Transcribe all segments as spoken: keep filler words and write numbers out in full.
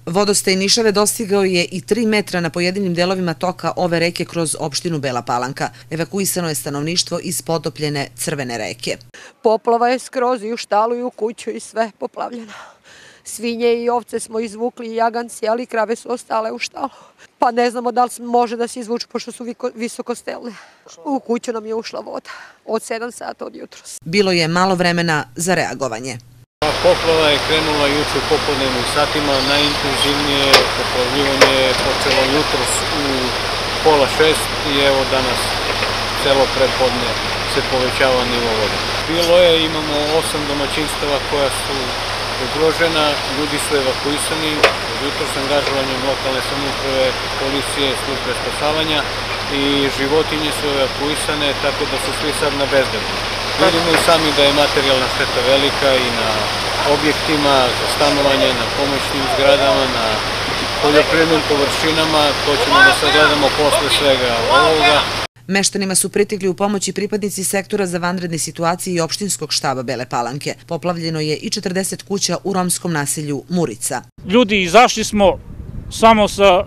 Vodostaj Nišave dostigao je i tri metra na pojedinim delovima toka ove reke kroz opštinu Bela Palanka. Evakuisano je stanovništvo iz potopljene Crvene reke. Poplava je skroz i u štalu i u kuću i sve poplavljeno. Svinje i ovce smo izvukli i jaganci, ali krave su ostale u štalu. Pa ne znamo da li može da se izvuču, pošto su visoko stelne. U kuću nam je ušla voda od sedam sata od jutros. Bilo je malo vremena za reagovanje. Poplava je krenula juče u popodnevnim satima, najintenzivnije poplavljivanje je počelo jutros u pola šest i evo danas celo prepodne se povećava nivo vode. Bilo je, imamo osam domaćinstava koja su ugrožena, ljudi su evakuisani, jutros s angažovanjem lokalne samouprave, policije, službe spasavanja i životinje su evakuisane, tako da su svi sad na bezbedno. Vidimo i sami da je materijalna šteta velika i na objektima za stanovanje, na pomoćnim zgradama, na poljoprivrednim površinama. To ćemo da sagledamo posle svega ovoga. Meštanima su pritigli u pomoć i pripadnici sektora za vanredne situacije i opštinskog štaba Bele Palanke. Poplavljeno je i četrdeset kuća u romskom naselju Murica. Ljudi, izašli smo samo sa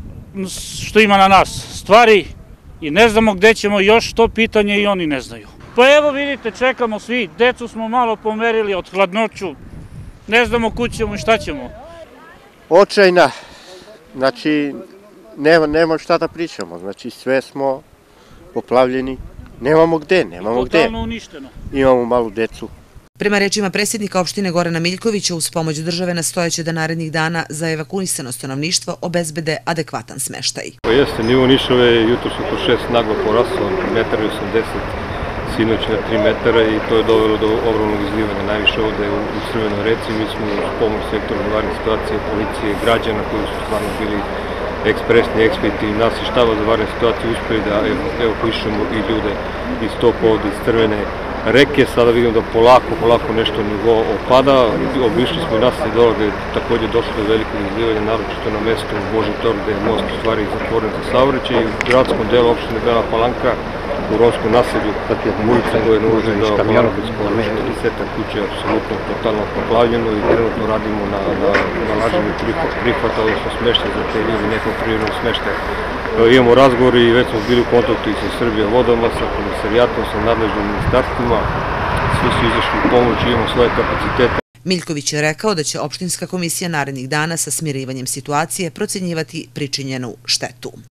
što ima na nas stvari i ne znamo gde ćemo još, to pitanje i oni ne znaju. Pa evo vidite, čekamo svi, decu smo malo pomerili od hladnoću, ne znamo kud ćemo i šta ćemo. Očajna, znači nema, nema šta da pričamo, znači sve smo poplavljeni, nemamo gde, nemamo gde. Totalno uništeno. Imamo malu decu. Prema rečima predsjednika opštine Gorana Miljkovića, uz pomoć države nastojeće da narednih dana za evakuisano stanovništvo obezbede adekvatan smeštaj. Jeste, nivo Nišave jutros oko šest naglo porasao, jedan i osamdeset, sinoć na tri metara i to je dovelo do ogromnog izlivanja. Najviše ovde u Crvenoj reci, mi smo uz pomoć sektora za vanredne situacije, policije, građana koji su stvarno bili ekspresni, ekspeditivni, nas i štaba za vanredne situacije uspeli da evakuišemo i ljude iz topa ovde iz Crvene reke. Sada vidimo da polako, polako nešto nivo opada. Obišli smo i naselje dole gde je takođe došlo do velikog izlivanja, naročito na mestu Božji Tor gde je most u stvari zatvoren za saobraćaj i u gradskom delu opštine Bela Palanka u romskom naselju Murica koje je nužno da Palanka četrdeset kuće je apsolutno totalno poplavljeno i trenutno radimo na nalaženju prihvata, odnosno smeštaja za te ljudi, nekog prirodnog smeštaja. Imamo razgovor i već smo bili u kontaktu i sa Srbija vodama, sa komisarijatom, sa nadležnim ministarstvima, svi su izašli u pomoć, imamo svoje kapacitete. Miljković je rekao da će opštinska komisija narednih dana sa smirivanjem situacije procenjivati pričinjenu štetu.